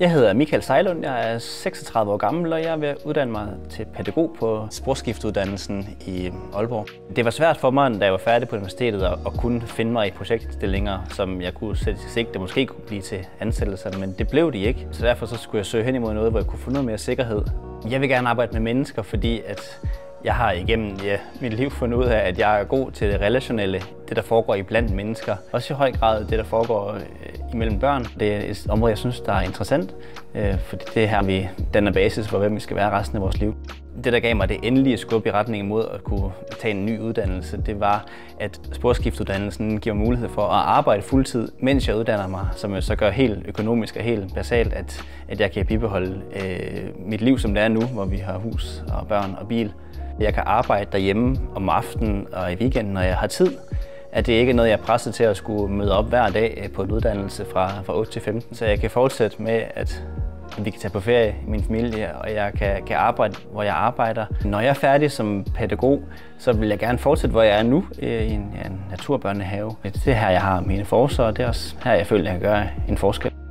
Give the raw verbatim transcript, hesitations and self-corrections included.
Jeg hedder Michael Sejlund, jeg er seksogtredive år gammel, og jeg er ved at uddanne mig til pædagog på sporskiftuddannelsen i Aalborg. Det var svært for mig, da jeg var færdig på universitetet, at kunne finde mig i projektstillinger, som jeg kunne sætte sigte måske kunne blive til ansættelser, men det blev de ikke. Så derfor så skulle jeg søge hen imod noget, hvor jeg kunne få noget mere sikkerhed. Jeg vil gerne arbejde med mennesker, fordi at jeg har igennem ja, mit liv fundet ud af, at jeg er god til det relationelle, det der foregår iblandt mennesker. Også i høj grad det, der foregår øh, imellem børn. Det er et område, jeg synes, der er interessant, øh, fordi det er her, vi danner basis for, hvem vi skal være resten af vores liv. Det, der gav mig det endelige skub i retning imod at kunne tage en ny uddannelse, det var, at sporskiftuddannelsen giver mulighed for at arbejde fuldtid, mens jeg uddanner mig, som jeg så gør helt økonomisk og helt basalt, at, at jeg kan bibeholde øh, mit liv, som det er nu, hvor vi har hus og børn og bil. Jeg kan arbejde derhjemme om aftenen og i weekenden, når jeg har tid. At det ikke er noget, jeg er presset til at skulle møde op hver dag på en uddannelse fra, fra otte til femten. Så jeg kan fortsætte med, at vi kan tage på ferie i min familie, og jeg kan, kan arbejde, hvor jeg arbejder. Når jeg er færdig som pædagog, så vil jeg gerne fortsætte, hvor jeg er nu, i en, en naturbørnehave. Det er her, jeg har mine forser, og det er også her, jeg føler, at jeg kan gøre en forskel.